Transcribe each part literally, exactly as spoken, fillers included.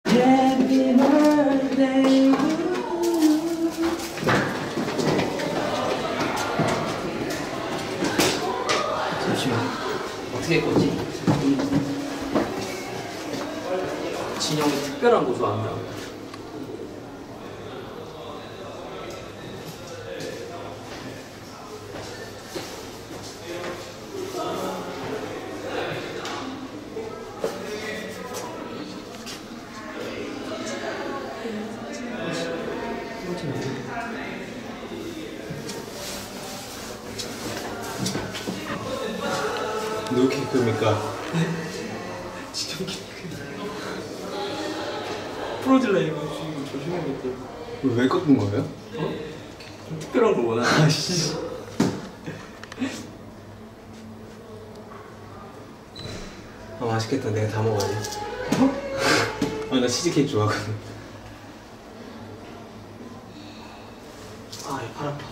Happy birthday. 잠시만. 어떻게 꽂지? 진영이 특별한 곳으로 안다. 누구 케이크입니까? 진짜 케이크. 풀어질라 이거 지금 조심해야겠다. 왜 꺾은 거예요? 어? 좀 특별한 거 원하는. 아씨. 아 맛있겠다. 내가 다 먹어야지. 어? 아 나 치즈 케이크 좋아하거든. 아, 팔 아파.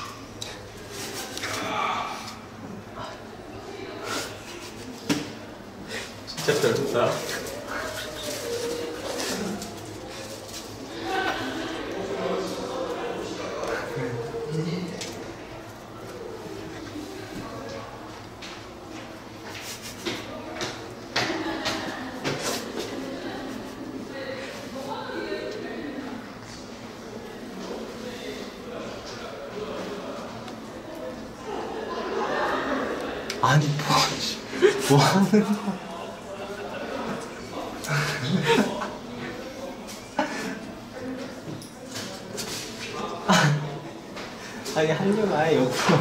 진짜 별로다. 아니 뭐, 뭐 하는 거야? 아니 한쪽 아예 옆으로.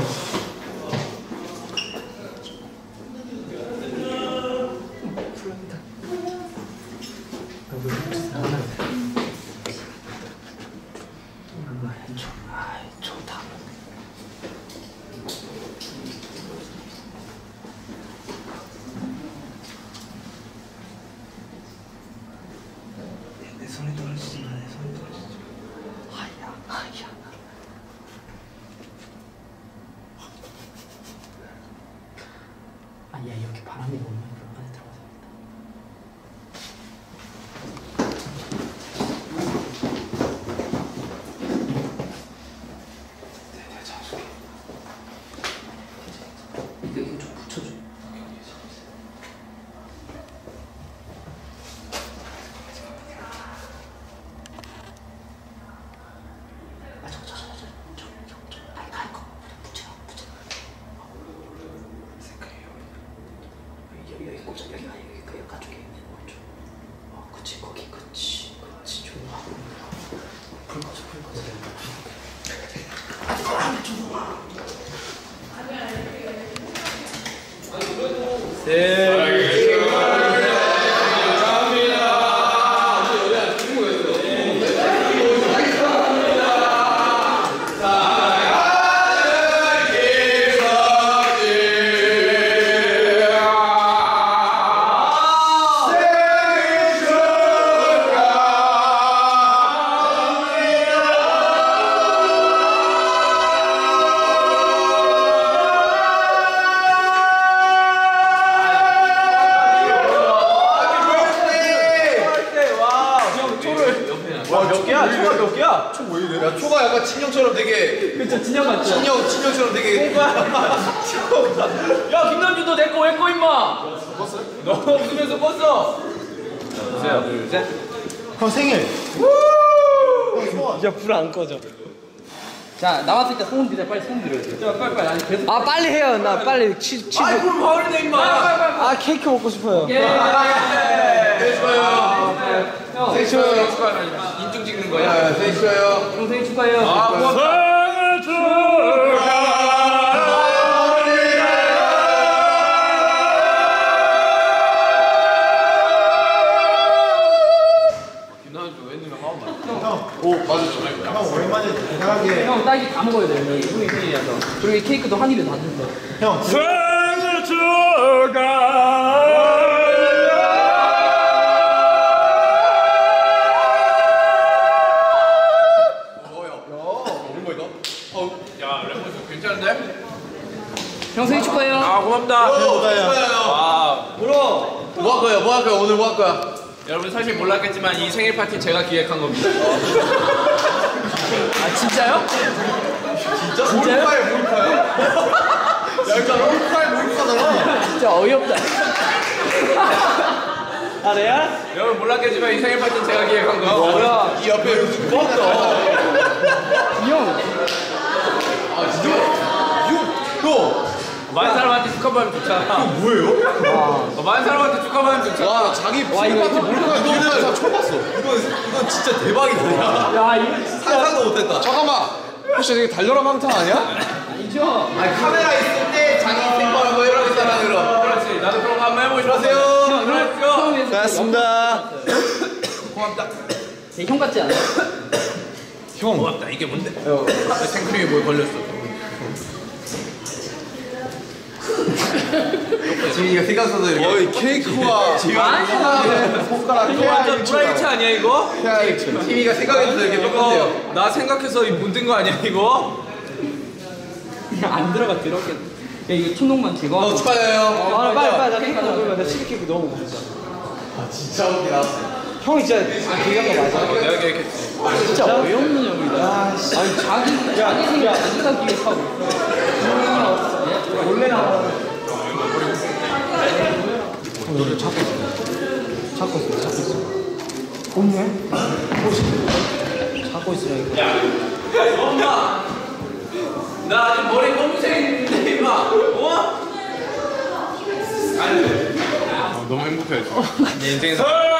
내 손에 떨어지지 마. 내 손에 떨어지지 마. 하야 하야. 아니야, 이렇게 바람이 너무 많이 불어. 안에 들어가자. 내가 잡아줄게. 이거 이거 좀 붙여줘. 아 저거 저거 저거 저거 저거 저거 빨리 갈 거. 붙여 붙여. 색깔이 여기 여기 꽂아. 여기 아니 여기 그 가쪽에 있는 오른쪽. 어 그치 거기 그치 그치 좋아. 불 꺼져 불 꺼져. 아 좋아. 네. 와, 몇 개야? 초가 몇 개야? 총 왜 이래? 야, 초가 약간 진영처럼 되게. 그쵸 진영 같죠? 진영, 진영처럼 되게. 야 김남주도 내거 왜 꺼 임마? 껐어요? 너 웃으면서 껐어. 하나, 둘, 셋. 형 생일. 야 불 안 꺼져. 자 나왔을 때 소문 드려. 빨리 소문 드려야 돼. 야 빨리 빨리. 아니 계속. 아 빨리 해요. 나 빨리 치 치. 아이 그럼 바울이네 임마. 아 케이크 먹고 싶어요. 오케이. 생일 축하해요. 형 생일 축하해요. 인증 찍는 거야. 생일 축하해요. 형 생일 축하해요. 아, 고맙다. 오 맞아. 형 오랜만에 대단하게. 형 딸기 다 먹어야 돼요. 여기 형이 생일이라서. 그리고 이 케이크도 한 입에 다 준대. 형 생일 축하. 형 생일 축하해요. 아 고맙다. 축하해요. 아 물어. 뭐 할 거야? 뭐 할 거야? 오늘 뭐 할 거야? 여러분 사실 몰랐겠지만 이 생일 파티 제가 기획한 겁니다. 아 진짜요? 진짜? 진짜요? 몰카에 몰카요? 야 진짜 몰카에 몰카잖아. 진짜 어이없다. 아 내야? 여러분 몰랐겠지만 이 생일 파티는 제가 기획한 거예요. 뭐야? 이 옆에 요즘 고맙다. 이 형. 아 진짜? 형! 많은 사람한테 축하받으면 좋잖아. 뭐예요? 어, 많은 사람한테 축하받으면 좋잖아. 와 자기 와 이거 이거 몰카 이거 내가 처음 봤어. 이거 이거 진짜 대박이다. 야 이거 진짜 상상도 못했다. 잠깐만. 혹시 되게 달려라 방탄 아니야? 아니죠? 아니 카메라 있을 때 자기 생방을 뭐 이러고 있다는 그럼. 그렇지. 나도 그런 거 한번 해보고 싶었어요. 형 이거 처음에서 고맙습니다. 고맙다. 형 같지 않아? 형. 고맙다. 이게 뭔데? 생크림이 뭐에 걸렸어. 지민이가 생각서도 이렇게. 거의 케이크와 아니야. 손가락 이거 완전 브라이트 아니야 이거? 티미가 생각해서 이렇게 똑같아요. 이거 나 생각해서 문든 거 아니야 이거? 안 들어가 들어겠. 야 이거 초록만 제거. 어 축하해요. 아 빨리 빨리 나 케이크 먹으면 나 치즈 케이크 너무 먹고 싶다. 아 진짜 웃기다. 형이 진짜 기획한 거 맞아? 내가 계획했지. 진짜 어이없는 형이다. 아니 자기 자기 생각 자기가 기획하고 있어. 원래 나와. 너를 찾고 있어. 찾고 있어. 찾고 있어. 없네? 찾고 있으라니까. 야, 엄마. 나 아직 머리 검은색인데 임마. 어? 아니. 너무 행복해. 내 인생에서.